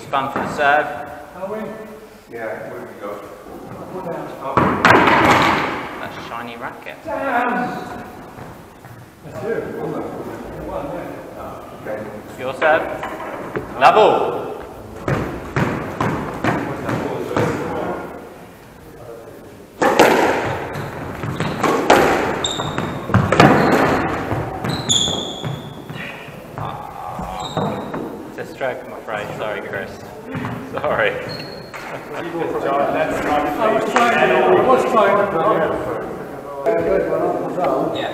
spun for the serve. Yeah, where we go? That's a shiny racket. That's you. Okay. Your serve. Level. It's a stroke, I'm afraid. Sorry, Chris. Sorry. I was trying to Yeah.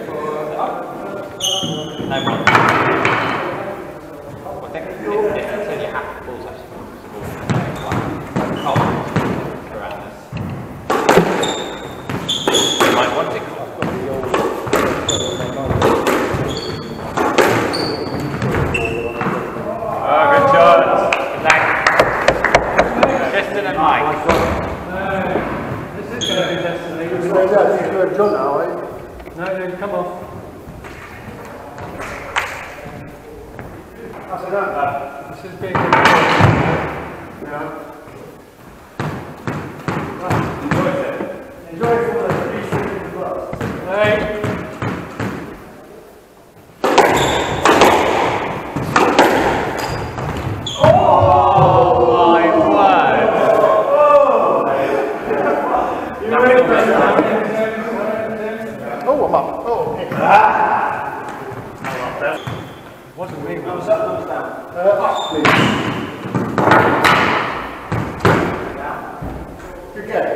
No problem. Well, until you have the balls actually around this. You might want to. Oh, good shot. Thanks. Tristan and Mike. This is going to be destiny. No, come off. This is being good. Enjoy it for the 3 seconds plus. Hey. Wasn't me. Thumbs up, thumbs down. Up, please. Down. Good game.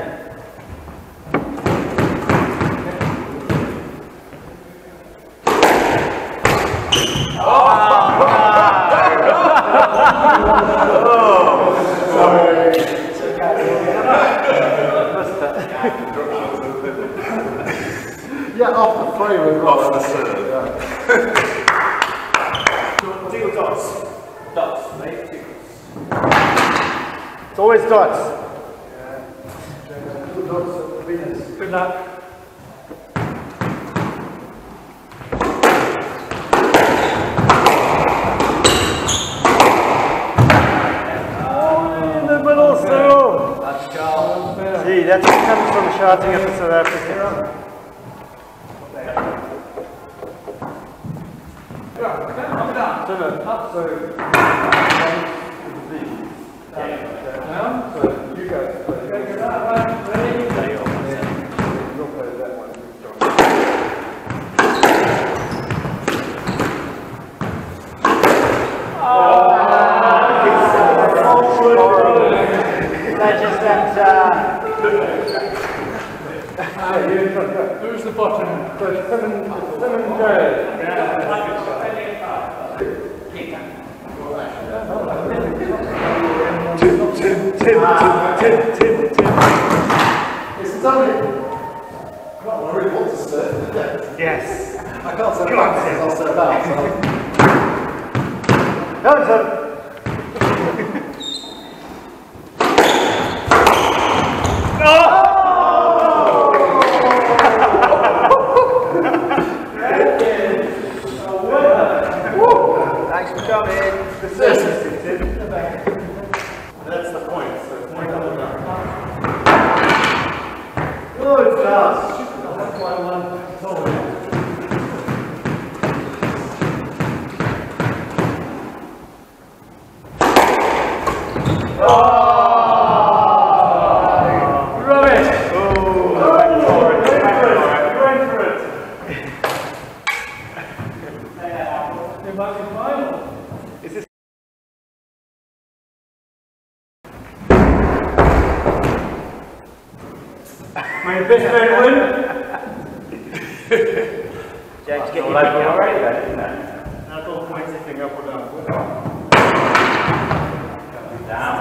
Yeah, off the frame as well. Off the serve. Deal dots. Dots, mate. It's always dots. Yeah. Dots at the Venus. Good luck. Oh, in the middle still. That's Charles. See, that's what comes from shouting at the South Africans. Up, so down, so you go. Ready? You'll play that one. Who's the bottom? So 7J. Tim. It's only. I really want to serve. Yes. I can't serve out because I'll serve out. So. No, sir. Thanks for coming. That's the point. So point on the ground. Good stuff. That's why I want to control it. Rubbish! It might be final. Is this my best man win? James, get your local already then, isn't it? I've got points if up or down. Down.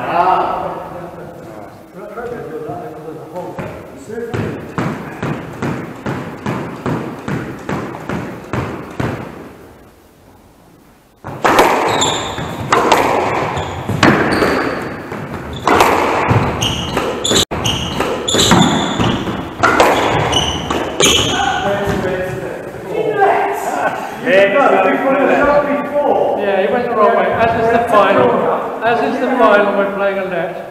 Yeah, Yeah, he went the wrong way. As is the final, we're playing a net.